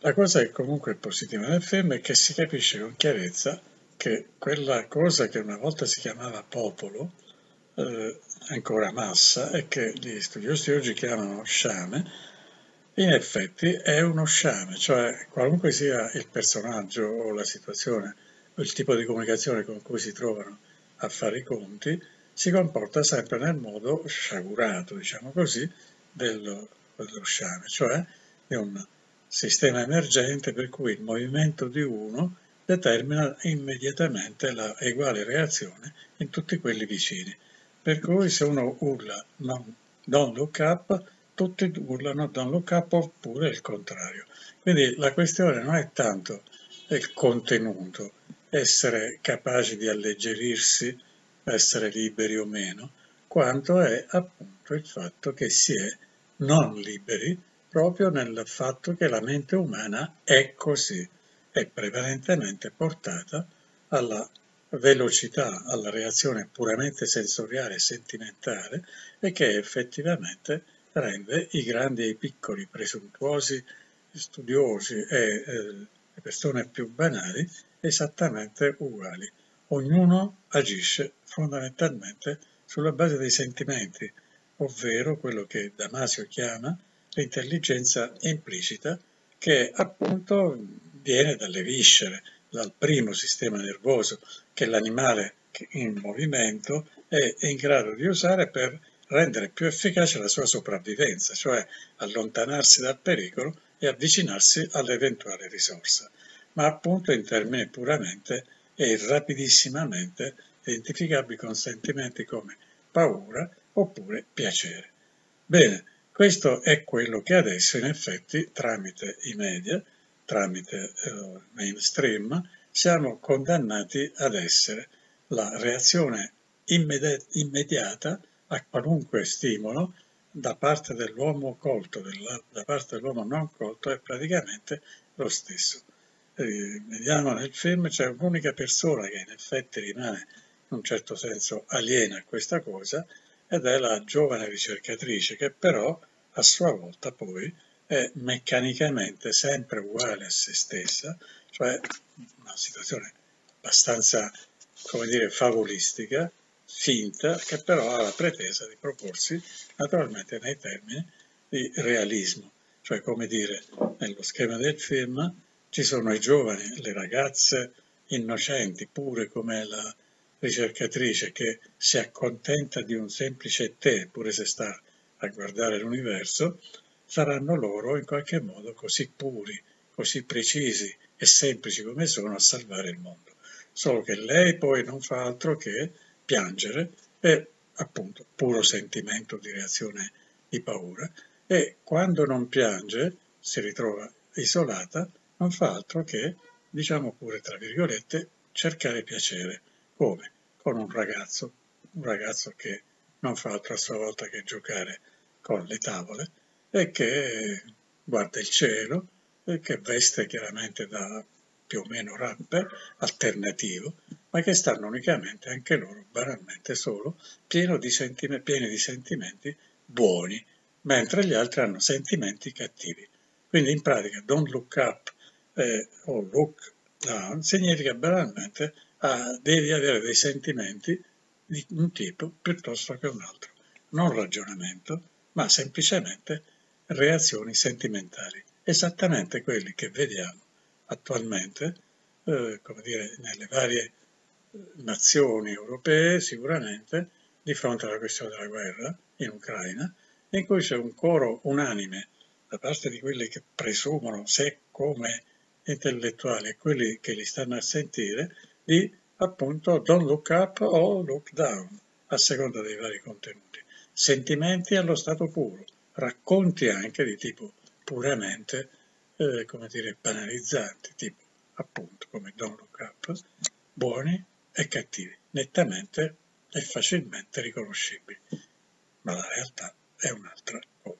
La cosa che comunque è positiva nel film è che si capisce con chiarezza che quella cosa che una volta si chiamava popolo, ancora massa, e che gli studiosi oggi chiamano sciame, in effetti è uno sciame, cioè qualunque sia il personaggio o la situazione o il tipo di comunicazione con cui si trovano a fare i conti, si comporta sempre nel modo sciagurato, diciamo così, dello sciame, cioè di un sistema emergente per cui il movimento di uno determina immediatamente la uguale reazione in tutti quelli vicini. Per cui se uno urla don't look up, tutti urlano don't look up oppure il contrario. Quindi la questione non è tanto il contenuto, essere capaci di alleggerirsi, essere liberi o meno, quanto è appunto il fatto che si è non liberi proprio nel fatto che la mente umana è così, è prevalentemente portata alla velocità, alla reazione puramente sensoriale e sentimentale e che effettivamente rende i grandi e i piccoli, presuntuosi studiosi e le persone più banali esattamente uguali. Ognuno agisce fondamentalmente sulla base dei sentimenti, ovvero quello che Damasio chiama l'intelligenza implicita, che appunto viene dalle viscere, dal primo sistema nervoso che l'animale in movimento è in grado di usare per rendere più efficace la sua sopravvivenza, cioè allontanarsi dal pericolo e avvicinarsi all'eventuale risorsa, ma appunto in termini puramente e rapidissimamente identificabili con sentimenti come paura oppure piacere. Bene, questo è quello che adesso in effetti tramite i media, tramite mainstream, siamo condannati ad essere la reazione immediata a qualunque stimolo da parte dell'uomo colto, da parte dell'uomo non colto è praticamente lo stesso. Vediamo nel film c'è un'unica persona che in effetti rimane in un certo senso aliena a questa cosa ed è la giovane ricercatrice che però a sua volta poi è meccanicamente sempre uguale a se stessa, cioè una situazione abbastanza, come dire, favolistica, finta, che però ha la pretesa di proporsi naturalmente nei termini di realismo, cioè come dire, nello schema del film ci sono i giovani, le ragazze innocenti, pure come la ricercatrice che si accontenta di un semplice tè, pure se sta a guardare l'universo, saranno loro in qualche modo così puri, così precisi e semplici come sono a salvare il mondo. Solo che lei poi non fa altro che piangere e appunto puro sentimento di reazione di paura e quando non piange si ritrova isolata, non fa altro che, diciamo pure tra virgolette, cercare piacere. Come? Con un ragazzo che non fa altro a sua volta che giocare con le tavole e che guarda il cielo e che veste chiaramente da più o meno rapper alternativo, ma che stanno unicamente anche loro banalmente solo pieni di sentimenti buoni, mentre gli altri hanno sentimenti cattivi. Quindi in pratica don't look up o look down significa banalmente devi avere dei sentimenti di un tipo piuttosto che un altro, non ragionamento, ma semplicemente reazioni sentimentali, esattamente quelli che vediamo attualmente, come dire, nelle varie nazioni europee sicuramente di fronte alla questione della guerra in Ucraina, in cui c'è un coro unanime da parte di quelli che presumono sé come intellettuali e quelli che li stanno a sentire di appunto don't look up o look down a seconda dei vari contenuti. Sentimenti allo stato puro, racconti anche di tipo puramente, come dire, banalizzanti, tipo appunto come don't look up, buoni e cattivi, nettamente e facilmente riconoscibili. Ma la realtà è un'altra cosa.